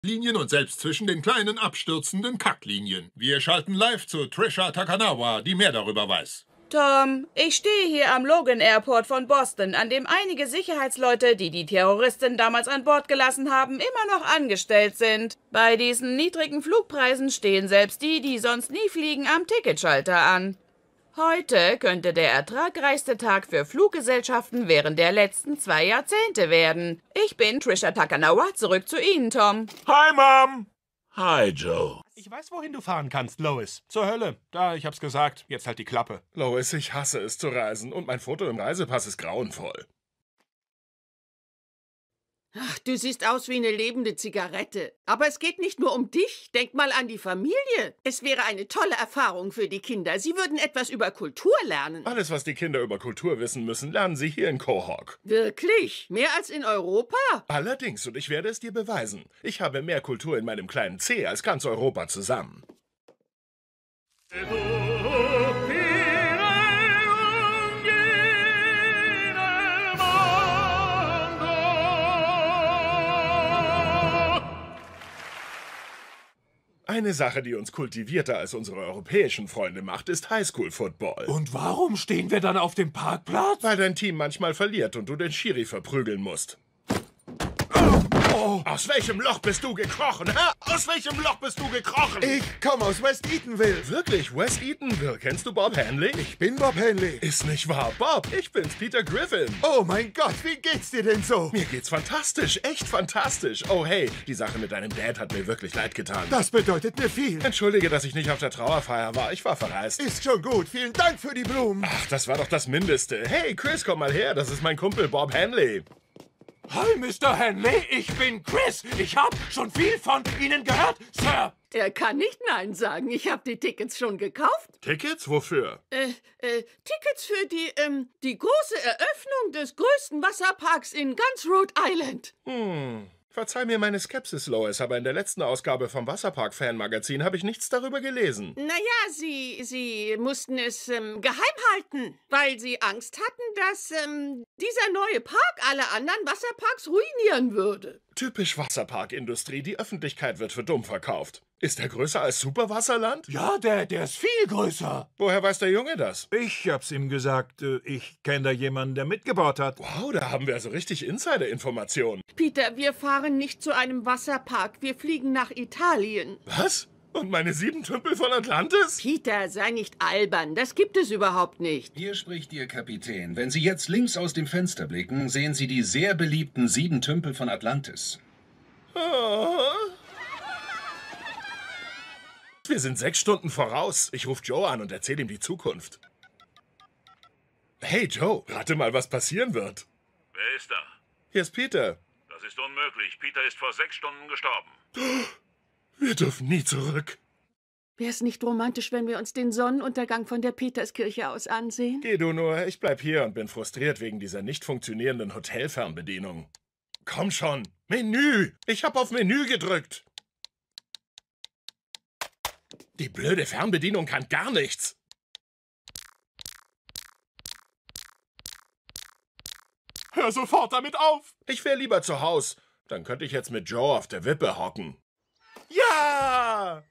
Linien und selbst zwischen den kleinen abstürzenden Kacklinien. Wir schalten live zu Trisha Takanawa, die mehr darüber weiß. Tom, ich stehe hier am Logan Airport von Boston, an dem einige Sicherheitsleute, die die Terroristen damals an Bord gelassen haben, immer noch angestellt sind. Bei diesen niedrigen Flugpreisen stehen selbst die, die sonst nie fliegen, am Ticketschalter an. Heute könnte der ertragreichste Tag für Fluggesellschaften während der letzten 2 Jahrzehnte werden. Ich bin Trisha Takanawa, zurück zu Ihnen, Tom. Hi, Mom! Hi, Joe. Ich weiß, wohin du fahren kannst, Lois. Zur Hölle. Da, ich hab's gesagt. Jetzt halt die Klappe. Lois, ich hasse es zu reisen und mein Foto im Reisepass ist grauenvoll. Ach, du siehst aus wie eine lebende Zigarette. Aber es geht nicht nur um dich. Denk mal an die Familie. Es wäre eine tolle Erfahrung für die Kinder. Sie würden etwas über Kultur lernen. Alles, was die Kinder über Kultur wissen müssen, lernen sie hier in Quahog. Wirklich? Mehr als in Europa? Allerdings, und ich werde es dir beweisen. Ich habe mehr Kultur in meinem kleinen C als ganz Europa zusammen. Eine Sache, die uns kultivierter als unsere europäischen Freunde macht, ist Highschool-Football. Und warum stehen wir dann auf dem Parkplatz? Weil dein Team manchmal verliert und du den Schiri verprügeln musst. Oh. Aus welchem Loch bist du gekrochen, hä? Aus welchem Loch bist du gekrochen? Ich komme aus West Eatonville. Wirklich, West Eatonville? Kennst du Bob Hanley? Ich bin Bob Hanley. Ist nicht wahr, Bob. Ich bin's, Peter Griffin. Oh mein Gott, wie geht's dir denn so? Mir geht's fantastisch, echt fantastisch. Oh hey, die Sache mit deinem Dad hat mir wirklich leid getan. Das bedeutet mir viel. Entschuldige, dass ich nicht auf der Trauerfeier war. Ich war verreist. Ist schon gut. Vielen Dank für die Blumen. Ach, das war doch das Mindeste. Hey, Chris, komm mal her. Das ist mein Kumpel Bob Hanley. Hi, Mr. Hanley, ich bin Chris. Ich hab schon viel von Ihnen gehört, Sir. Er kann nicht Nein sagen. Ich habe die Tickets schon gekauft. Tickets? Wofür? Tickets für die große Eröffnung des größten Wasserparks in ganz Rhode Island. Verzeih mir meine Skepsis, Lois, aber in der letzten Ausgabe vom Wasserpark-Fan-Magazin habe ich nichts darüber gelesen. Naja, Sie mussten es geheim halten, weil Sie Angst hatten, dass dieser neue Park alle anderen Wasserparks ruinieren würde. Typisch Wasserparkindustrie, die Öffentlichkeit wird für dumm verkauft. Ist er größer als Superwasserland? Ja, der ist viel größer. Woher weiß der Junge das? Ich hab's ihm gesagt. Ich kenne da jemanden, der mitgebaut hat. Wow, da haben wir also richtig Insider-Informationen. Peter, wir fahren nicht zu einem Wasserpark. Wir fliegen nach Italien. Was? Und meine 7 Tümpel von Atlantis? Peter, sei nicht albern. Das gibt es überhaupt nicht. Hier spricht Ihr Kapitän. Wenn Sie jetzt links aus dem Fenster blicken, sehen Sie die sehr beliebten 7 Tümpel von Atlantis. Oh. Wir sind 6 Stunden voraus. Ich rufe Joe an und erzähle ihm die Zukunft. Hey Joe, rate mal, was passieren wird. Wer ist da? Hier ist Peter. Das ist unmöglich. Peter ist vor 6 Stunden gestorben. Wir dürfen nie zurück. Wäre es nicht romantisch, wenn wir uns den Sonnenuntergang von der Peterskirche aus ansehen? Geh du nur, ich bleib hier und bin frustriert wegen dieser nicht funktionierenden Hotelfernbedienung. Komm schon, Menü! Ich hab auf Menü gedrückt. Die blöde Fernbedienung kann gar nichts. Hör sofort damit auf. Ich wäre lieber zu Haus. Dann könnte ich jetzt mit Joe auf der Wippe hocken. Ja!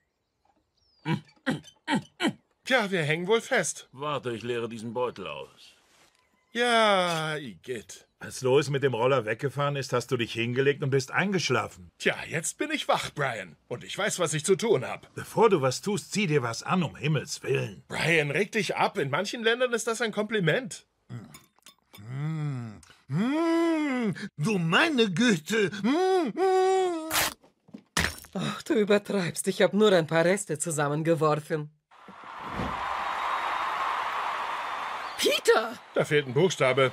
Tja, wir hängen wohl fest. Warte, ich leere diesen Beutel aus. Ja, Igitt. Als Lois mit dem Roller weggefahren ist, hast du dich hingelegt und bist eingeschlafen. Tja, jetzt bin ich wach, Brian. Und ich weiß, was ich zu tun habe. Bevor du was tust, zieh dir was an, um Himmels Willen. Brian, reg dich ab. In manchen Ländern ist das ein Kompliment. Du meine Güte. Ach, du übertreibst. Ich habe nur ein paar Reste zusammengeworfen. Peter! Da fehlt ein Buchstabe.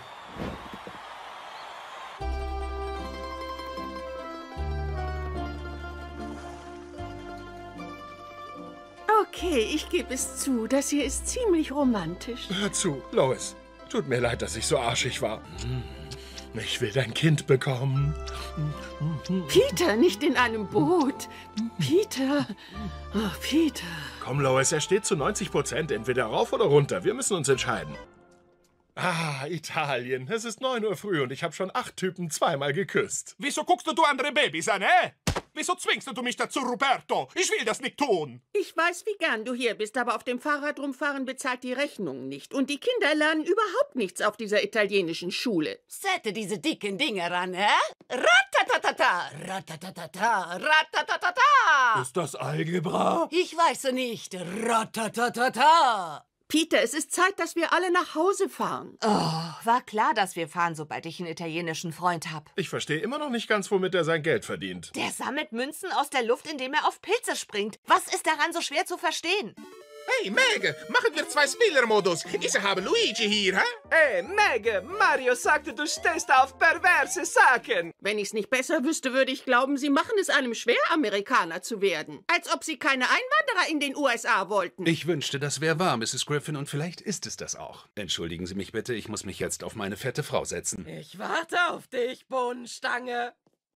Okay, ich gebe es zu. Das hier ist ziemlich romantisch. Hör zu, Lois. Tut mir leid, dass ich so arschig war. Ich will dein Kind bekommen. Peter, nicht in einem Boot. Peter. Oh, Peter. Komm, Lois, er steht zu 90%. Entweder rauf oder runter. Wir müssen uns entscheiden. Ah, Italien. Es ist 9 Uhr früh und ich habe schon 8 Typen zweimal geküsst. Wieso guckst du andere Babys an, hä? Wieso zwingst du mich dazu, Roberto? Ich will das nicht tun. Ich weiß, wie gern du hier bist, aber auf dem Fahrrad rumfahren bezahlt die Rechnung nicht. Und die Kinder lernen überhaupt nichts auf dieser italienischen Schule. Sätte diese dicken Dinge ran, hä? Ratatatata, ratatatata, ratatatata. Ist das Algebra? Ich weiß so nicht. Ratatatata. Peter, es ist Zeit, dass wir alle nach Hause fahren. Oh, war klar, dass wir fahren, sobald ich einen italienischen Freund hab. Ich verstehe immer noch nicht ganz, womit er sein Geld verdient. Der sammelt Münzen aus der Luft, indem er auf Pilze springt. Was ist daran so schwer zu verstehen? Hey, Meg, machen wir 2-Spieler-Modus. Ich habe Luigi hier, hä? Hey, Meg, Mario sagte, du stehst auf perverse Sachen. Wenn ich's nicht besser wüsste, würde ich glauben, sie machen es einem schwer, Amerikaner zu werden. Als ob sie keine Einwanderer in den USA wollten. Ich wünschte, das wäre wahr, Mrs. Griffin, und vielleicht ist es das auch. Entschuldigen Sie mich bitte, ich muss mich jetzt auf meine fette Frau setzen. Ich warte auf dich, Bohnenstange.